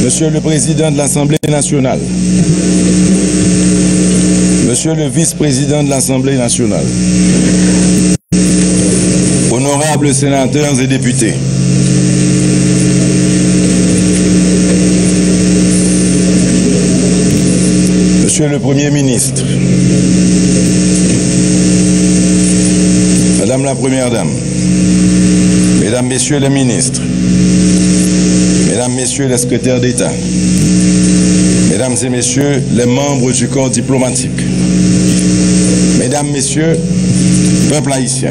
Monsieur le Président de l'Assemblée nationale, Monsieur le Vice-président de l'Assemblée nationale, honorables sénateurs et députés, Monsieur le Premier ministre, Madame la Première Dame, Mesdames, Messieurs les ministres, Mesdames, Messieurs les secrétaires d'État, Mesdames et Messieurs les membres du corps diplomatique, Mesdames, Messieurs, peuple haïtien,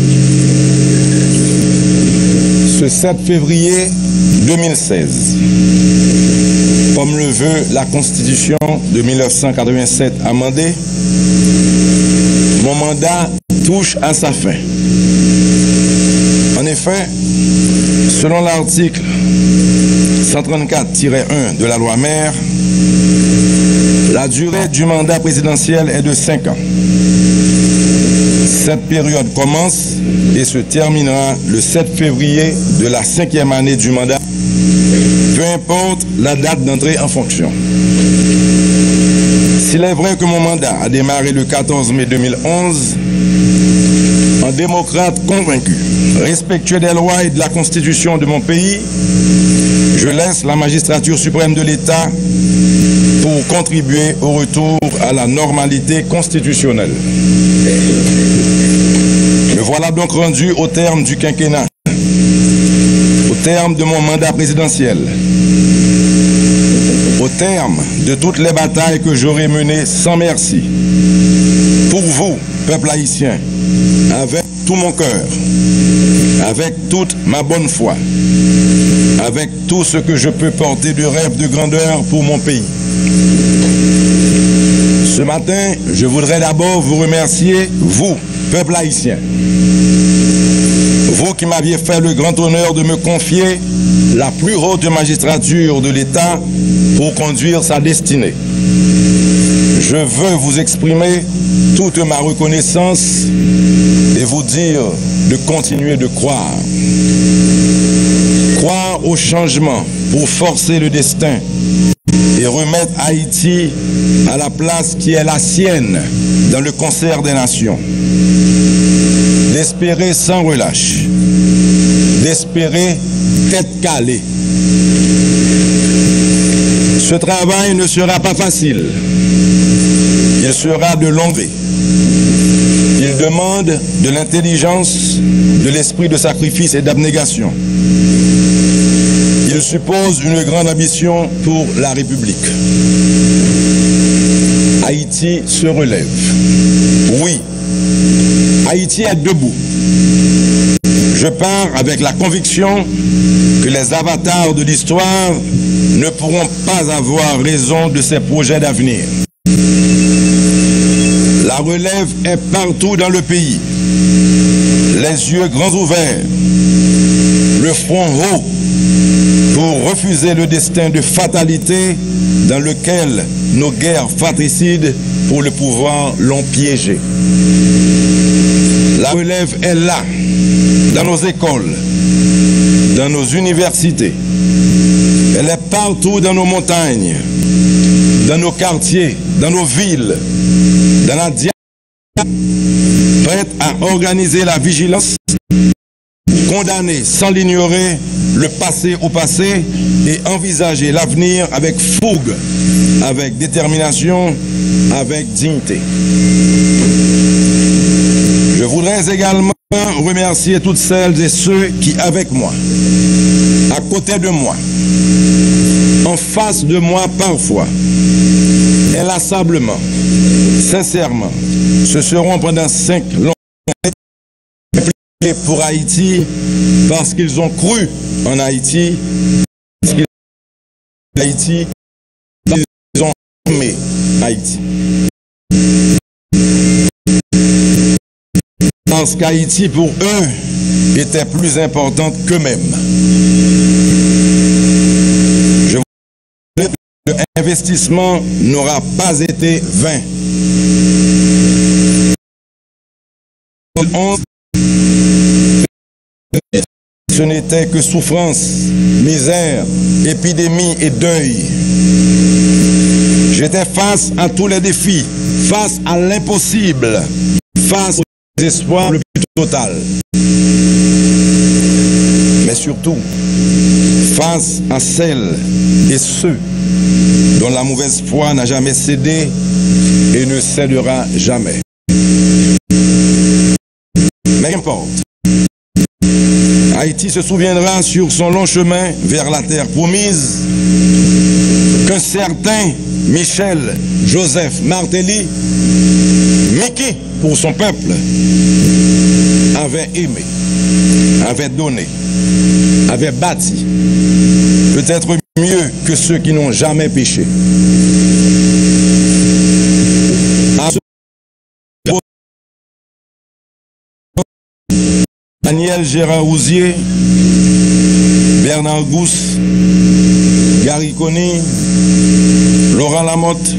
ce 7 février 2016, comme le veut la Constitution de 1987 amendée, mon mandat touche à sa fin. En effet, selon l'article 134-1 de la loi mère, la durée du mandat présidentiel est de 5 ans. Cette période commence et se terminera le 7 février de la 5e année du mandat, peu importe la date d'entrée en fonction. S'il est vrai que mon mandat a démarré le 14 mai 2011, en démocrate convaincu, respectueux des lois et de la Constitution de mon pays, je laisse la magistrature suprême de l'État pour contribuer au retour à la normalité constitutionnelle. Me voilà donc rendu au terme du quinquennat, au terme de mon mandat présidentiel, au terme de toutes les batailles que j'aurai menées sans merci, pour vous, peuple haïtien, avec tout mon cœur, avec toute ma bonne foi, avec tout ce que je peux porter de rêve de grandeur pour mon pays. Ce matin, je voudrais d'abord vous remercier, vous, peuple haïtien. Vous qui m'aviez fait le grand honneur de me confier la plus haute magistrature de l'État pour conduire sa destinée. Je veux vous exprimer toute ma reconnaissance et vous dire de continuer de croire. Croire au changement pour forcer le destin et remettre Haïti à la place qui est la sienne dans le concert des nations. D'espérer sans relâche, d'espérer tête calée. Ce travail ne sera pas facile, il sera de longue durée. Il demande de l'intelligence, de l'esprit de sacrifice et d'abnégation. Il suppose une grande ambition pour la République. Haïti se relève. Oui, Haïti est debout. Je pars avec la conviction que les avatars de l'histoire ne pourront pas avoir raison de ces projets d'avenir. La relève est partout dans le pays. Les yeux grands ouverts, le front haut, pour refuser le destin de fatalité dans lequel nos guerres fratricides pour le pouvoir l'ont piégé. La relève est là, dans nos écoles, dans nos universités. Elle est partout dans nos montagnes, dans nos quartiers, dans nos villes, dans la diaspora, prête à organiser la vigilance, condamner sans l'ignorer le passé au passé et envisager l'avenir avec fougue, avec détermination, avec dignité. Je voudrais également remercier toutes celles et ceux qui, avec moi, à côté de moi, en face de moi parfois, inlassablement, sincèrement, se seront pendant 5 longues années impliqués pour Haïti parce qu'ils ont cru en Haïti, parce qu'ils ont aimé Haïti. Parce qu'Haïti, pour eux, était plus importante qu'eux-mêmes. Je vous dis que l'investissement n'aura pas été vain. 11 ce n'était que souffrance, misère, épidémie et deuil. J'étais face à tous les défis, face à l'impossible, face au désespoir le plus total. Mais surtout, face à celles et ceux dont la mauvaise foi n'a jamais cédé et ne cédera jamais. Mais qu'importe, Haïti se souviendra sur son long chemin vers la terre promise qu'un certain Michel Joseph Martelly, Mickey pour son peuple, avait aimé, avait donné, avait bâti, peut-être mieux que ceux qui n'ont jamais péché. Daniel Gérard Rouzier, Bernard Gousse, Gary Conny, Laurent Lamotte,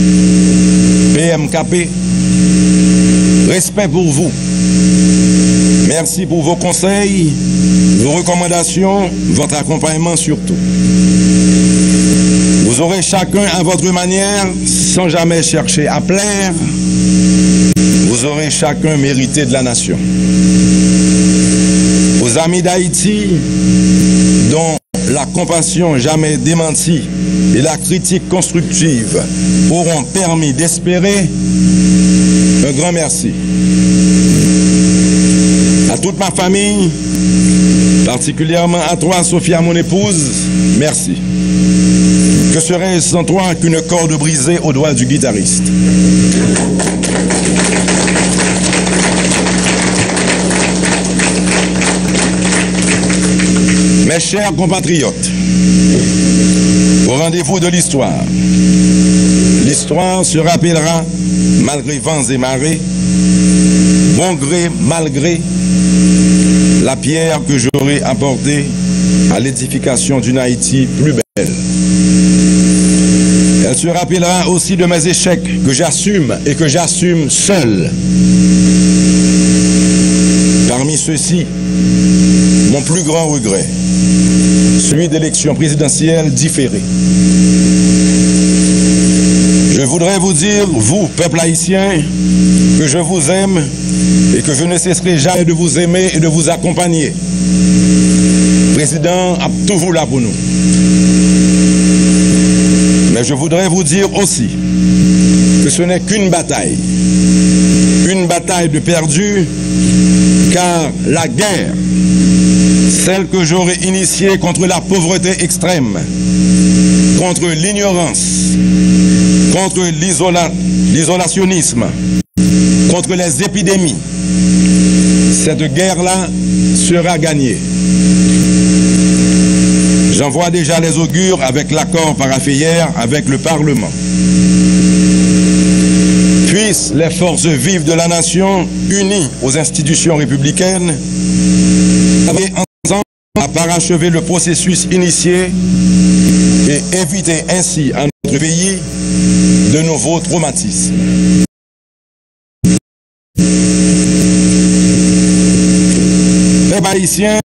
PMKP, respect pour vous. Merci pour vos conseils, vos recommandations, votre accompagnement surtout. Vous aurez chacun à votre manière, sans jamais chercher à plaire, vous aurez chacun mérité de la nation. Aux amis d'Haïti, dont la compassion jamais démentie et la critique constructive auront permis d'espérer, un grand merci. À toute ma famille, particulièrement à toi, Sophia, mon épouse, merci. Que serait-ce sans toi qu'une corde brisée au doigt du guitariste? Mes chers compatriotes, au rendez-vous de l'histoire, l'histoire se rappellera, malgré vents et marées, bon gré, mal gré, la pierre que j'aurai apportée à l'édification d'une Haïti plus belle. Elle se rappellera aussi de mes échecs que j'assume et que j'assume seul. Parmi ceux-ci, mon plus grand regret, celui d'élections présidentielles différées. Je voudrais vous dire, vous, peuple haïtien, que je vous aime et que je ne cesserai jamais de vous aimer et de vous accompagner. Le président a tout voulu là pour nous. Mais je voudrais vous dire aussi que ce n'est qu'une bataille de perdu, car la guerre, celle que j'aurais initiée contre la pauvreté extrême, contre l'ignorance, contre l'isolationnisme, contre les épidémies, cette guerre-là sera gagnée. J'en vois déjà les augures avec l'accord paraphé hier avec le Parlement. Puissent les forces vives de la nation, unies aux institutions républicaines, travailler ensemble à parachever le processus initié et éviter ainsi à notre pays de nouveaux traumatismes. Les Haïtiens,